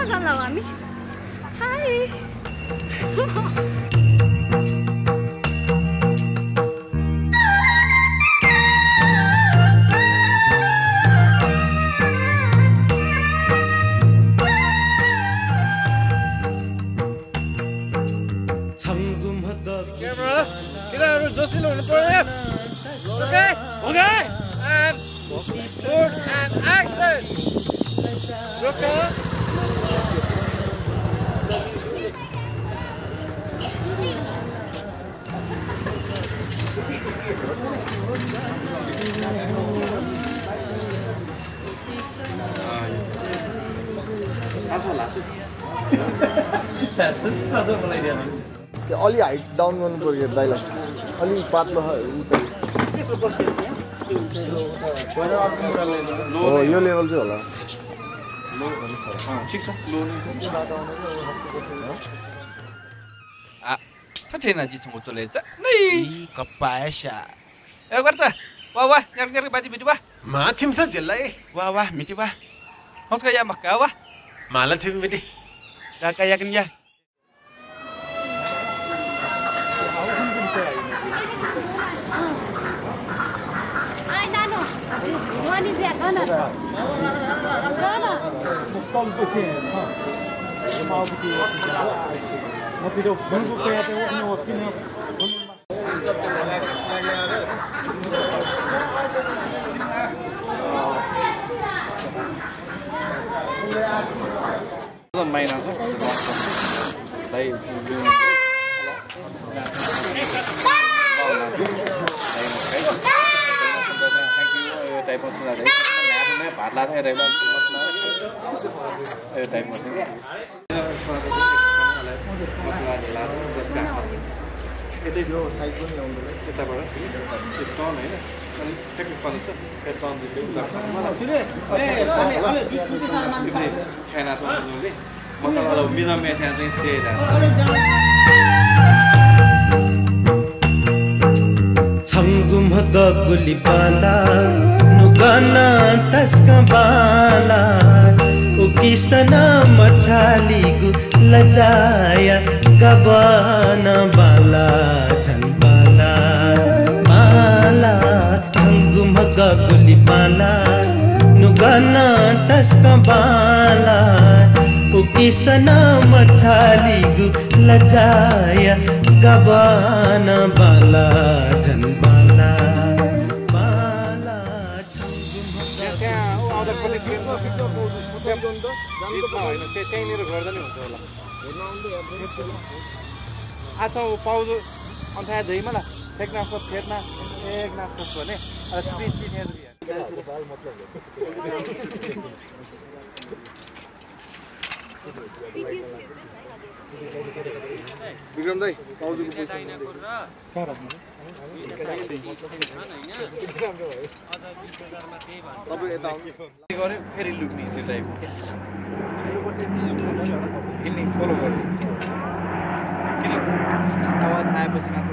जाऊँ हामी high Camera, kita जोसिलो हुनु पर्यो. Okay? Okay? And mood and action. Roka. अलि हाइट डाउन गर्नु पर्यो दाइलाई अलि पातलो हो यो लेभल चाहिँ होला ठिक छ ठिक छ मुचोले चाहिँ नै कपायसा ए गर्छ वा वा यार यार बाजी बिटी वा माछिम छ जेल्लाई वा वा मिटी वा मस्का या मक्का वा माला छिम बेटी काका याकिन या महिना भात लाग्यो यतै यो साइड पनि ल्याउनु यताबाट यो टर्न होइन टेक्निक पाउँछ त्यो टर्न चाहिँ खाना चाहिँ मसला मिदम मेसिया चाहिँ त्यही छङ्गुम गगुली बाला नुगना तस्का बाला उकिसना मछाली गु लजाया गबना बाला झन बाला बाला छङ्गुम गगुली बाला नुगना तस्का बाला उकिसना मछाली गु लजाया गबना बाला झन बाला बाला त्यहीँनिर गर्दा नि हुन्छ होला आछौ पाउँदो अन्थाया धैमा ल टेक्नाफ फेर्ना टेक्नाफ भने विक्रम दाइ पाउजुको पैसा तपाईँ यता गऱ्यो फेरि लुक्ने त्यो टाइपको किन फलो गर्नु किन आवाज आएपछि मात्र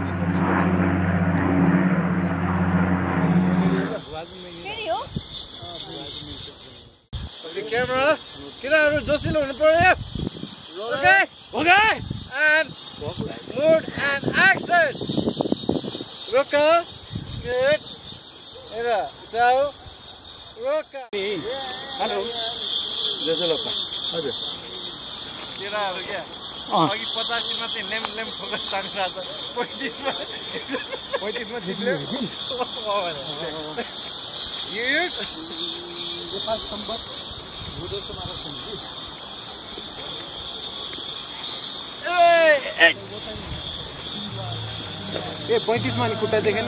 क्यामेरा किनहरू जोसिलो हुनु पर्यो okay okay and mood and action रोका गुड हेरा जाऊ रोका हेलो जोसिलो हजुर केराहरू क्या अघि 85 मा चाहिँ लेम लेम फोकस तानिरहेको छ 35 मा जित्यो यस नेपाल सम्बत हुँदैछ मारा ए 35 मा नि खुट्टा देखेन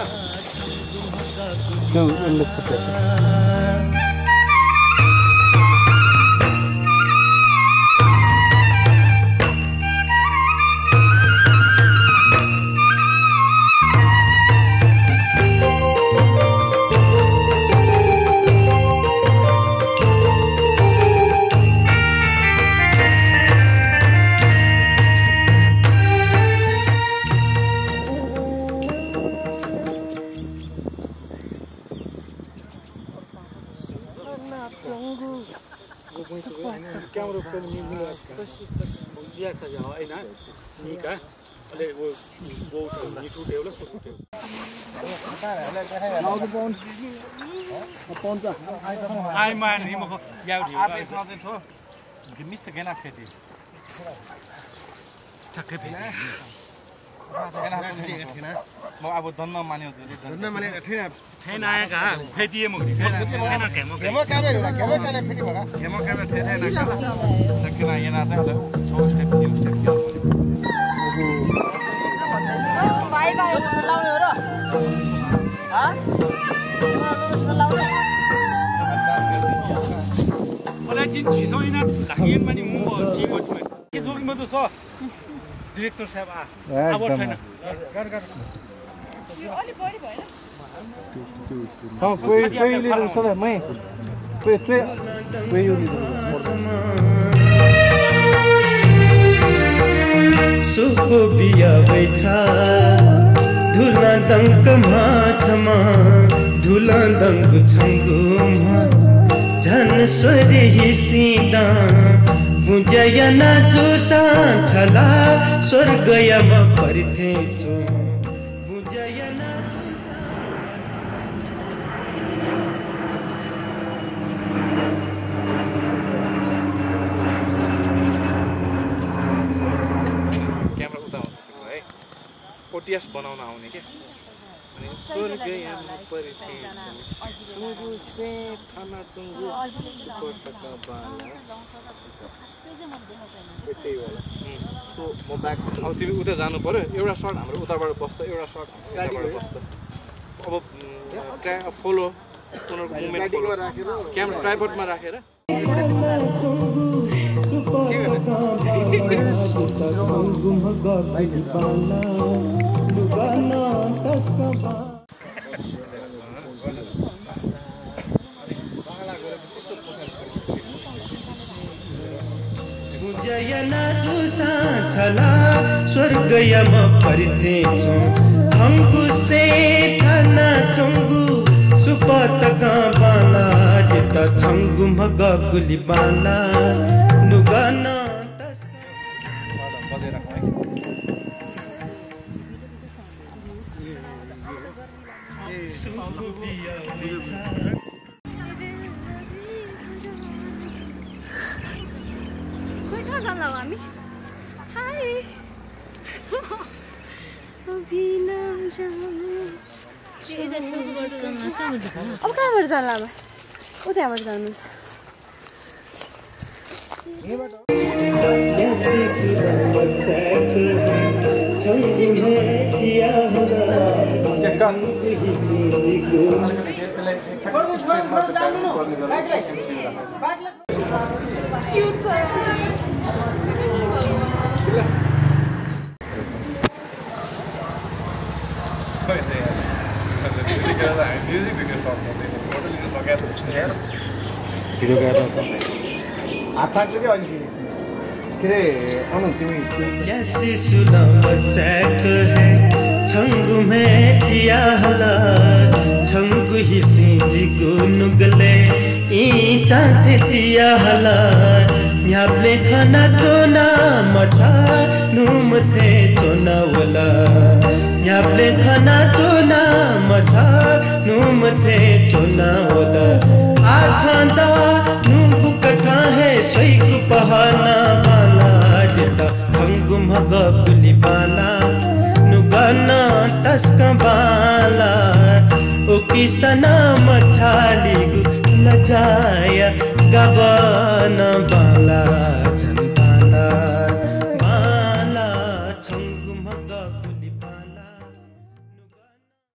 डिरेक्टर साहब अब छैन सुको बिया बैठा धुला दंक माछमा धुला दंक छंगुमा झन स्वरे हिसिदा बुझयना जोसा छला स्वर्गयमा पर्थे छु बुझयना जोसा क्यामेरा उता आउँछ है ओटिएस बनाउन आउने के अनि स्वर्गयमा पर्थे छु से थाना चंगु सुपरका बाला अब तिमी उता जानु पर्यो एउटा सर्ट हाम्रो उताबाट बस्छ एउटा सर्ट यताबाट बस्छ अब फलो उनीहरूको मुभमेन्ट फलो क्यामेरा ट्राइपडमा राखेर बुझयना जोसा छला स्वर्गयमा पर्थे छु थंगुसे थाना चंगु सुपतका बाला जिता छंगु मग गुली बाला नुगाना अब कहाँबाट जानु अब ऊ त्यहाँबाट जानुहुन्छ शिशुला बच्चाको है छंगु में दिया हला छंगु ही सिंजिको नुगले ई चाहते दिया हला न्यापले खाना चोना मछा नुम थे चोना वाला न्यापले खाना चोना मछा नुम थे चोना वाला आछांदा नुगु कथा है सोईकु पहाना वाला जिता छंगु मग गुली बाला नुगाना तस्का बाला ओ किसना मछाली लजाया गबाना